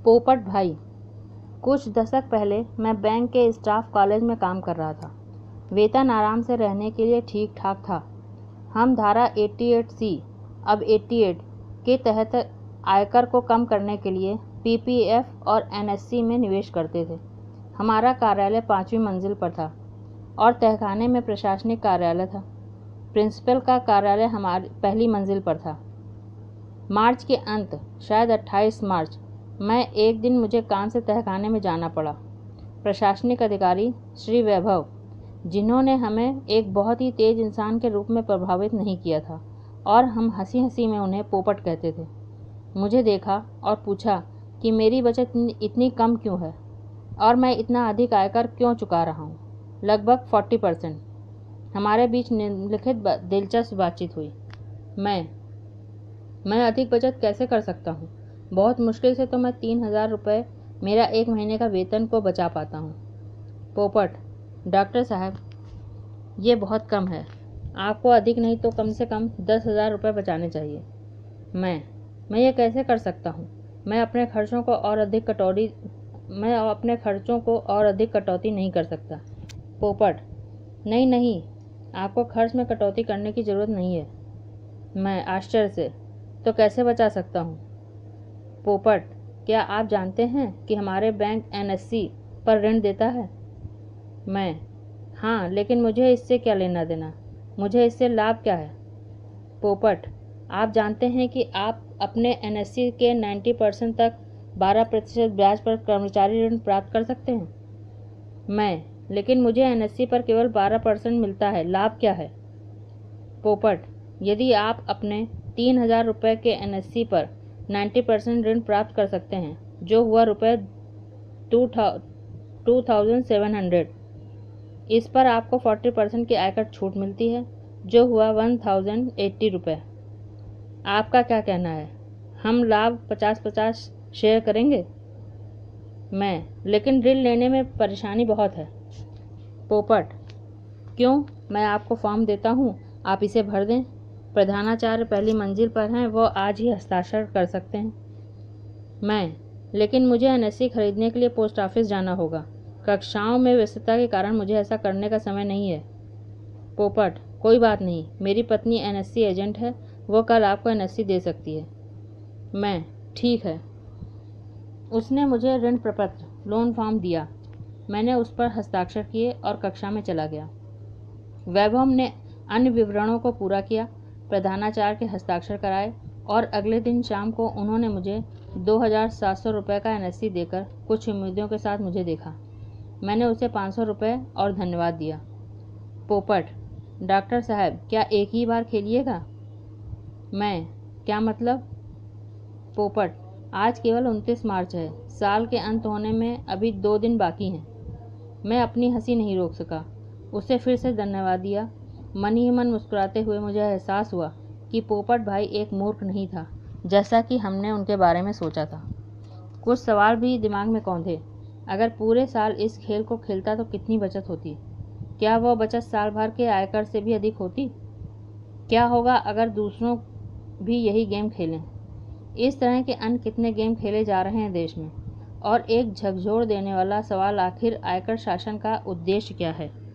पोपट भाई, कुछ दशक पहले मैं बैंक के स्टाफ कॉलेज में काम कर रहा था। वेतन आराम से रहने के लिए ठीक ठाक था। हम धारा 88C अब 88 के तहत आयकर को कम करने के लिए पीपीएफ और एनएससी में निवेश करते थे। हमारा कार्यालय 5वीं मंजिल पर था और तहखाने में प्रशासनिक कार्यालय था। प्रिंसिपल का कार्यालय हमारी पहली मंजिल पर था। मार्च के अंत, शायद 28 मार्च, मैं एक दिन मुझे काम से तहखाने में जाना पड़ा। प्रशासनिक अधिकारी श्री वैभव, जिन्होंने हमें एक बहुत ही तेज इंसान के रूप में प्रभावित नहीं किया था और हम हंसी हंसी में उन्हें पोपट कहते थे, मुझे देखा और पूछा कि मेरी बचत इतनी कम क्यों है और मैं इतना अधिक आयकर क्यों चुका रहा हूँ, लगभग 40%। हमारे बीच निम्नलिखित दिलचस्प बातचीत हुई। मैं अधिक बचत कैसे कर सकता हूँ? बहुत मुश्किल से तो मैं 3000 रुपये मेरा एक महीने का वेतन को बचा पाता हूँ। पोपट, डॉक्टर साहब, ये बहुत कम है। आपको अधिक नहीं तो कम से कम 10,000 रुपये बचाने चाहिए। मैं ये कैसे कर सकता हूँ? मैं अपने खर्चों को और अधिक कटौती नहीं कर सकता। पोपट, नहीं, आपको खर्च में कटौती करने की ज़रूरत नहीं है। मैं आश्चर्य से, तो कैसे बचा सकता हूँ? पोपट, क्या आप जानते हैं कि हमारे बैंक एनएससी पर ऋण देता है? हाँ, लेकिन मुझे इससे क्या लेना देना? मुझे इससे लाभ क्या है? पोपट, आप जानते हैं कि आप अपने एनएससी के 90% तक 12% ब्याज पर कर्मचारी ऋण प्राप्त कर सकते हैं। लेकिन मुझे एनएससी पर केवल 12% मिलता है, लाभ क्या है? पोपट, यदि आप अपने 3000 रुपये के एनएससी पर 90% ऋण प्राप्त कर सकते हैं, जो हुआ रुपये 2700, इस पर आपको 40% की आयकर छूट मिलती है, जो हुआ 1080 रुपये। आपका क्या कहना है? हम लाभ 50-50 शेयर करेंगे? लेकिन ऋण लेने में परेशानी बहुत है। पोपट, क्यों? मैं आपको फॉर्म देता हूँ, आप इसे भर दें। प्रधानाचार्य पहली मंजिल पर हैं, वो आज ही हस्ताक्षर कर सकते हैं। लेकिन मुझे एनएससी खरीदने के लिए पोस्ट ऑफिस जाना होगा। कक्षाओं में व्यस्तता के कारण मुझे ऐसा करने का समय नहीं है। पोपट, कोई बात नहीं, मेरी पत्नी एनएससी एजेंट है, वो कल आपको एनएससी दे सकती है। ठीक है। उसने मुझे ऋण प्रपत्र, लोन फॉर्म दिया। मैंने उस पर हस्ताक्षर किए और कक्षा में चला गया। वैभव ने अन्य विवरणों को पूरा किया, प्रधानाचार्य के हस्ताक्षर कराए और अगले दिन शाम को उन्होंने मुझे 2700 रुपये का एनएससी देकर कुछ उम्मीदों के साथ मुझे देखा। मैंने उसे 500 रुपये और धन्यवाद दिया। पोपट, डॉक्टर साहब, क्या एक ही बार खेलिएगा? क्या मतलब? पोपट, आज केवल 29 मार्च है, साल के अंत होने में अभी 2 दिन बाकी हैं। मैं अपनी हंसी नहीं रोक सका। उसे फिर से धन्यवाद दिया। मन ही मन मुस्कुराते हुए मुझे एहसास हुआ कि पोपट भाई एक मूर्ख नहीं था, जैसा कि हमने उनके बारे में सोचा था। कुछ सवाल भी दिमाग में कौंधे। अगर पूरे साल इस खेल को खेलता तो कितनी बचत होती? क्या वह बचत साल भर के आयकर से भी अधिक होती? क्या होगा अगर दूसरों भी यही गेम खेलें? इस तरह के अन्य कितने गेम खेले जा रहे हैं देश में? और एक झकझोर देने वाला सवाल, आखिर आयकर शासन का उद्देश्य क्या है?